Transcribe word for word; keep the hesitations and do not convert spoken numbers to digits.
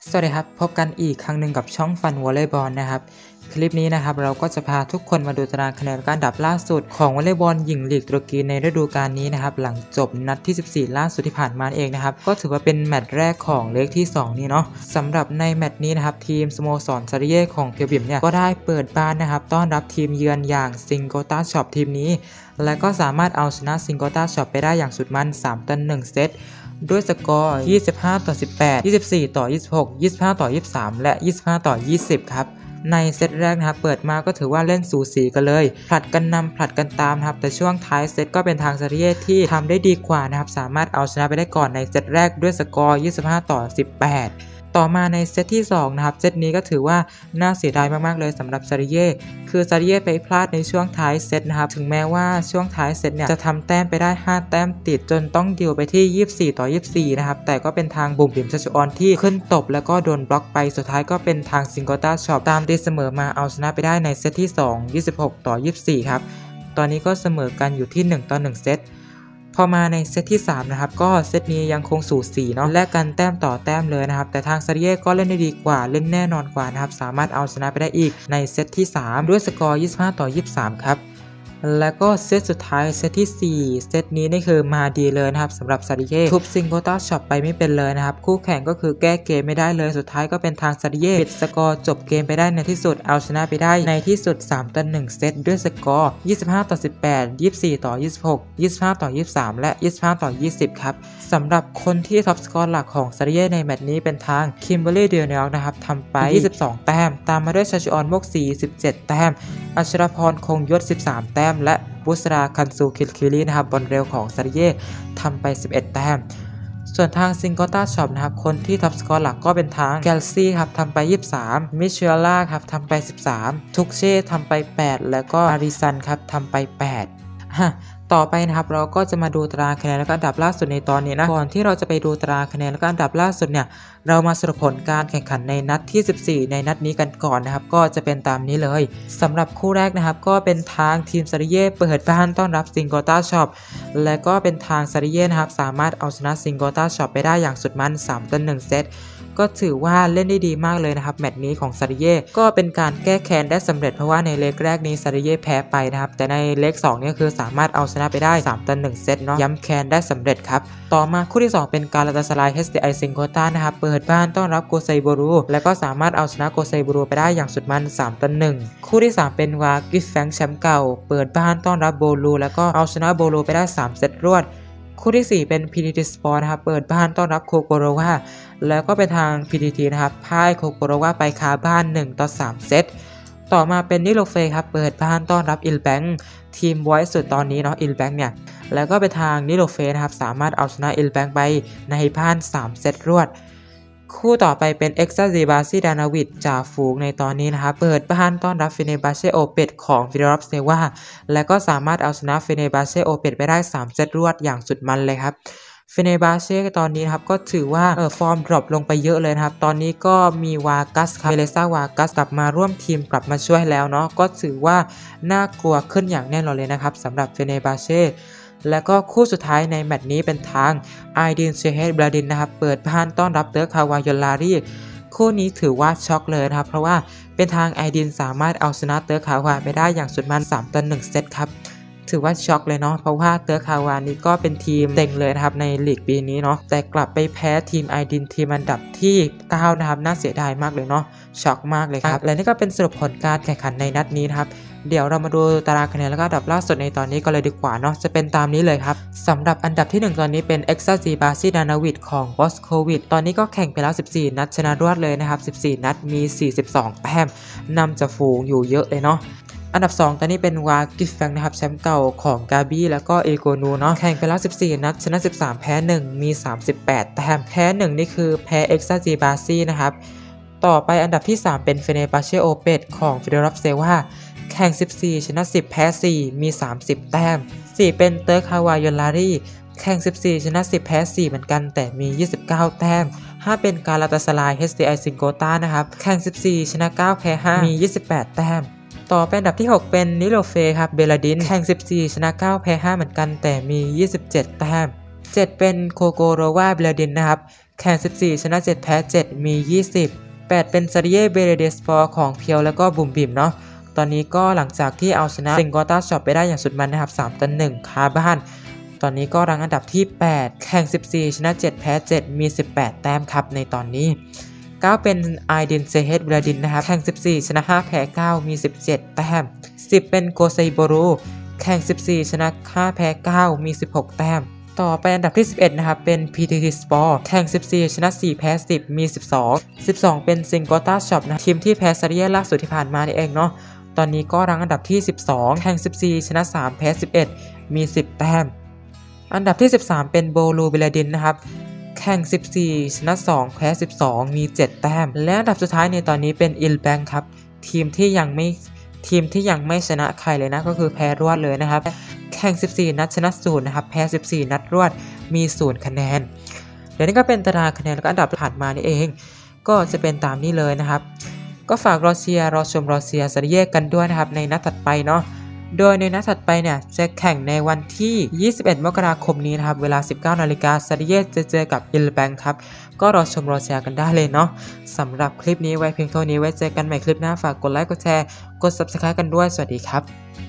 สวัสดีครับพบกันอีกครั้งหนึ่งกับช่องฟันวอลเลย์บอลนะครับคลิปนี้นะครับเราก็จะพาทุกคนมาดูตารางคะแนนการอันดับล่าสุดของวอลเลย์บอลหญิงลีกตุรกีในฤดูกาลนี้นะครับหลังจบนัดที่สิบสี่ล่าสุดที่ผ่านมาเองนะครับก็ถือว่าเป็นแมตช์แรกของเลกที่สองนี้เนาะสำหรับในแมตช์นี้นะครับทีมสโมสรซาริเย่ของเพียวบิมเนี่ยก็ได้เปิดบ้านนะครับต้อนรับทีมเยือนอย่างซิงโกตาช็อปทีมนี้และก็สามารถเอาชนะซิงโกตาช็อปไปได้อย่างสุดมันสามต่อหนึ่งเซตด้วยสกอร์ยี่สิบห้าต่อสิบแปด ยี่สิบสี่ต่อยี่สิบหก ยี่สิบห้าต่อยี่สิบสามและยี่สิบห้าต่อยี่สิบครับในเซตแรกนะครับเปิดมาก็ถือว่าเล่นสูสีกันเลยผลัดกันนำผลัดกันตามครับแต่ช่วงท้ายเซตก็เป็นทางซาริเย่ที่ทำได้ดีกว่านะครับสามารถเอาชนะไปได้ก่อนในเซตแรกด้วยสกอร์ยี่สิบห้าต่อสิบแปดต่อมาในเซตที่สองนะครับเซตนี้ก็ถือว่าน่าเสียดายมากๆเลยสำหรับซาริเย่คือซาริเย่ไปพลาดในช่วงท้ายเซตนะครับถึงแม้ว่าช่วงท้ายเซตเนี่ยจะทำแต้มไปได้ห้าแต้มติดจนต้องดิวไปที่ยี่สิบสี่ต่อยี่สิบสี่นะครับแต่ก็เป็นทางบุ๋มบิ๋มชัชออนที่ขึ้นตบแล้วก็โดนบล็อกไปสุดท้ายก็เป็นทางซิงโกตาช็อปตามตีเสมอมาเอาชนะไปได้ในเซตที่สอง ยี่สิบหกต่อยี่สิบสี่ครับตอนนี้ก็เสมอกันอยู่ที่หนึ่งต่อหนึ่งเซตพอมาในเซตที่สามนะครับก็เซตนี้ยังคงสูสีเนาะแลกกันแต้มต่อแต้มเลยนะครับแต่ทางซาริเย่ก็เล่นได้ดีกว่าเล่นแน่นอนกว่านะครับสามารถเอาชนะไปได้อีกในเซตที่สามด้วยสกอร์ยี่สิบห้าต่อยี่สิบสามครับแล้วก็เซตสุดท้ายเซตที่สี่เซตนี้นี่คือมาดีเลยนะครับสำหรับซาริเย่ทุบซิงโกตาช็อปไปไม่เป็นเลยนะครับคู่แข่งก็คือแก้เกมไม่ได้เลยสุดท้ายก็เป็นทางซาริเย่ปิดสกอร์จบเกมไปได้ในที่สุดเอาชนะไปได้ในที่สุดสามต่อหนึ่งเซตด้วยสกอร์ยี่สิบห้าต่อสิบแปด ยี่สิบสี่ต่อยี่สิบหก ยี่สิบห้าต่อยี่สิบสามและยี่สิบห้าต่อยี่สิบครับสำหรับคนที่ท็อปสกอร์หลักของซาริเย่ในแมตช์นี้เป็นทางคิมเบอร์รี่เดียนยอกนะครับทำไปยี่สิบสองแต้มตามมาด้วยชาชิออนโมกซีสิบเจ็ดแต้มอัชรพรคงยศสิบสามแต้มและบุษราคันซูคิลคิรีนะครับบอลเร็วของซาริเย่ทำไปสิบเอ็ดแต้มส่วนทางซิงโกตาช็อปนะครับคนที่ท็อปสกอร์หลักก็เป็นทางแกลซี่ครับทำไปยี่สิบสามมิเชล่าครับทำไปสิบสามทุกเช่ทำไปแปดแล้วก็อาริซันครับทำไปแปดฮะต่อไปนะครับเราก็จะมาดูตารางคะแนนและก็อันดับล่าสุดในตอนนี้นะก่อนที่เราจะไปดูตารางคะแนนและก็อันดับล่าสุดเนี่ยเรามาสรุปผลการแข่งขันในนัดที่สิบสี่ในนัดนี้กันก่อนนะครับก็จะเป็นตามนี้เลยสำหรับคู่แรกนะครับก็เป็นทางทีมซาริเย่เปิดบ้านต้อนรับซิงโกตาช็อปและก็เป็นทางซาริเย่นะครับสามารถเอาชนะซิงโกตาช็อปไปได้อย่างสุดมันสามต่อหนึ่งเซตก็ถือว่าเล่นได้ดีมากเลยนะครับแมตช์นี้ของซาริเย่ก็เป็นการแก้แค้นได้สำเร็จเพราะว่าในเลกแรกนี้ซาริเย่แพ้ไปนะครับแต่ในเลกสองนี่คือสามารถเอาชนะไปได้สามต่อหนึ่งเซตเนาะย้ำแค้นได้สำเร็จครับต่อมาคู่ที่สองเป็นกาลาตาสาราย เอช ดี ไอ ซิงโกตานะครับเปิดบ้านต้อนรับโกไซโบรูและก็สามารถเอาชนะโกไซโบรูไปได้อย่างสุดมันสามต่อหนึ่งคู่ที่สามเป็นวากิฟแฟงแชมป์เก่าเปิดบ้านต้อนรับโบรูแล้วก็เอาชนะโบรูไปได้สามเซตรวดคู่ที่สี่เป็น พี ที ที Sport นะครับเปิดบ้านต้อนรับโคโกโรวาแล้วก็เป็นทาง พี ที ที นะครับพ่ายโคโกโรวาไปคาบ้านหนึ่งต่อสามเซตต่อมาเป็นนิโลเฟครับเปิดบ้านต้อนรับอิลแบงค์ทีมไว้สุดตอนนี้เนาะอิลแบงค์เนี่ยแล้วก็เป็นทางนิโลเฟนะครับสามารถเอาชนะอิลแบงค์ไปในบ้านสามเซตรวดคู่ต่อไปเป็นเอ็กซาซีบาซีดานาวิดจ่าฝูงในตอนนี้นะครับเปิดบ้านต้อนรับเฟเนบาเชโอเปตของฟิเดรอฟเซวาและก็สามารถเอาชนะเฟเนบาเชโอเปตไปได้สามเซตรวดอย่างสุดมันเลยครับเฟเนบาเช่ตอนนี้นะครับก็ถือว่าเออฟอร์มดรอปลงไปเยอะเลยนะครับตอนนี้ก็มีวากัสครับเบเลซ่าวากัสกลับมาร่วมทีมกลับมาช่วยแล้วเนาะก็ถือว่าน่ากลัวขึ้นอย่างแน่นอนเลยนะครับสำหรับเฟเนบาเช่และก็คู่สุดท้ายในแมตช์นี้เป็นทางไอดินเชเฮดบราดินนะครับเปิดบ้านต้อนรับเตอร์คาวายลารีคู่นี้ถือว่าช็อกเลยนะครับเพราะว่าเป็นทางไอดินสามารถเอาชนะเตอร์คาวาไปได้อย่างสุดมันสามต่อหนึ่งเซตครับถือว่าช็อกเลยเนาะเพราะว่าเตอร์คาวานี้ก็เป็นทีมเต็งเลยนะครับในลีกปีนี้เนาะแต่กลับไปแพ้ทีมไอดินทีมอันดับที่เก้านะครับน่าเสียดายมากเลยเนาะช็อกมากเลยครับและนี่ก็เป็นสรุปผลการแข่งขันในนัดนี้นะครับเดี๋ยวเรามาดูตารางคะแนนแล้วก็อันดับล่าสุดในตอนนี้ก็เลยดีกว่าเนาะจะเป็นตามนี้เลยครับสำหรับอันดับที่หนึ่งตอนนี้เป็นเอ็กซาซีบาซีดานาวิดของบอสโควิดตอนนี้ก็แข่งไปแล้วสิบสี่นัดชนะรวดเลยนะครับสิบสี่นัดมีสี่สิบสองแต้มนำจากฝูงอยู่เยอะเลยเนาะอันดับสองตอนนี้เป็นวากิฟแฟงนะครับแชมป์เก่าของกาบี้แล้วก็เอโกนูเนาะแข่งไปแล้วสิบสี่นัดชนะสิบสามแพ้หนึ่งมีสามสิบแปดแต้มแพ้หนึ่งนี่คือแพ้เอ็กซาซีบาซีนะครับต่อไปอันดับที่สามเป็นเฟเนบาเชโอเปตของฟิเดรอฟเซวาแข่งสิบสี่ชนะสิบแพ้สี่มีสามสิบแต้มสี่เป็นเตอร์คาวายลารีแข่งสิบสี่ชนะสิบแพ้สี่เหมือนกันแต่มียี่สิบเก้าแต้มห้าเป็นกาลาตาสาราย เอช ดี ไอ ซิงโกตานะครับแข่งสิบสี่ชนะเก้าแพ้ห้ามียี่สิบแปดแต้มต่อเป็นอันดับที่หกเป็นนิโลเฟครับเบลาดินแข่งสิบสี่ชนะเก้าแพ้ห้าเหมือนกันแต่มียี่สิบเจ็ดแต้มเจ็ดเป็นโคโกโรวาเบลาดินนะครับแข่งสิบสี่ชนะเจ็ดแพ้เจ็ดมียี่สิบ แปดเป็นซาริเย่เบเรเดสปอร์ของเพียวแล้วก็บุมบิมเนาะตอนนี้ก็หลังจากที่เอาชนะซิงกอต้าช็อปไปได้อย่างสุดมันนะครับสามต่อหนึ่งคาบ้านตอนนี้ก็รังอันดับที่แปดแข่งสิบสี่ชนะเจ็ดแพ้เจ็ดมีสิบแปดแต้มครับในตอนนี้เก้าเป็นไอดินเซเฮดบราดินนะครับแข่งสิบสี่ชนะห้าแพ้เก้ามีสิบเจ็ดแต้มสิบเป็นโกไซโบรูแข่งสิบสี่ชนะห้าแพ้เก้ามีสิบหกแต้มต่อไปอันดับที่สิบเอ็ดนะครับเป็น พี ที ที Sport แข่งสิบสี่ชนะสี่แพ้สิบมีสิบสอง สิบสองเป็นซิงกอต้าช็อปนะทีมที่แพ้ซาริเย่ล่าสุดที่ผ่านมานี่เองเนาะตอนนี้ก็รังอันดับที่สิบสองแข่งสิบสี่ชนะสามแพ้สิบเอ็ดมีสิบแต้มอันดับที่สิบสามเป็นโบลูเบลาดินนะครับแข่งสิบสี่ชนะสองแพ้สิบสองมีเจ็ดแต้มและอันดับสุดท้ายในตอนนี้เป็นอิลแบงครับทีมที่ยังไม่ทีมที่ยังไม่ชนะใครเลยนะก็คือแพ้รวดเลยนะครับแข่งสิบสี่นัดชนะศูนย์นะครับแพ้สิบสี่นัดรวดมีศูนย์คะแนนและนี่ก็เป็นตารางคะแนนแล้วก็อันดับผ่านมานี่เองก็จะเป็นตามนี้เลยนะครับก็ฝากรอเชียร์รอชมรอเชียร์ซาริเย่กันด้วยนะครับในนัดถัดไปเนาะโดยในนัดถัดไปเนี่ยจะแข่งในวันที่ยี่สิบเอ็ดมกราคมนี้นะครับเวลา สิบเก้านาฬิกาซาริเย่จะเจอกับอิลแบงครับก็รอชมรอเชียร์กันได้เลยเนาะสำหรับคลิปนี้ไว้เพียงเท่านี้ไว้เจอกันใหม่คลิปหน้าฝากกดไลค์กดแชร์กด ซับสไครบ์ กันด้วยสวัสดีครับ